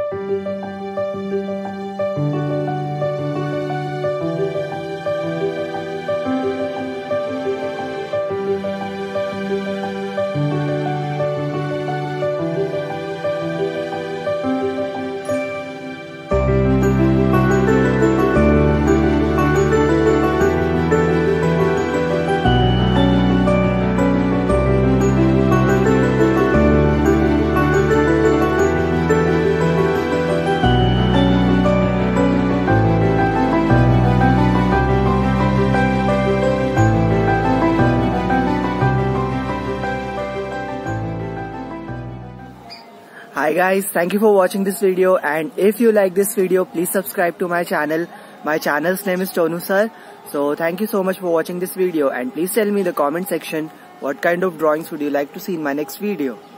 Hi guys, thank you for watching this video, and if you like this video, please subscribe to my channel. My channel's name is Tonu sir. So thank you so much for watching this video, and please tell me in the comment section what kind of drawings would you like to see in my next video.